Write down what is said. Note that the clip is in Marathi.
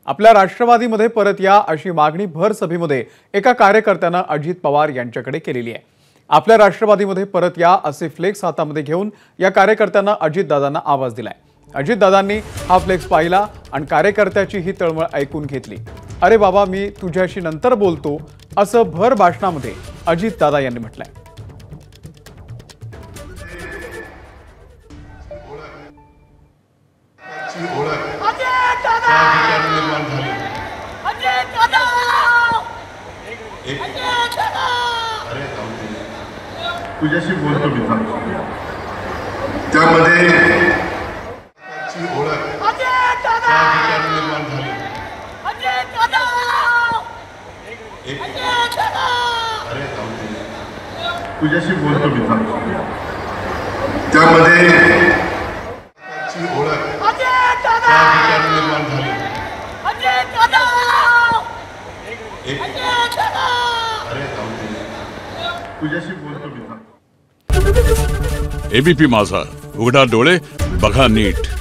आपल्या राष्ट्रवादीमध्ये परत या अशी मागणी भर सभेमध्ये एका कार्यकर्त्यानं अजित पवार यांच्याकडे केलेली आहे। आपल्या राष्ट्रवादीमध्ये परत या असे फ्लेक्स हातामध्ये घेऊन या कार्यकर्त्यांना अजितदादांना आवाज दिलाय। अजितदादांनी हा फ्लेक्स पाहिला आणि कार्यकर्त्याची ही तळमळ ऐकून घेतली। अरे बाबा मी तुझ्याशी नंतर बोलतो असं भर भाषणामध्ये अजितदादा यांनी म्हटलंय। तुझ्याशी बोलतो मी त्यामध्ये तुझ्याशी बोलतो मी त्यामध्ये तुझ्याशी बोलतो मी। एबीपी माझा, उघडा डोळे बघा नीट।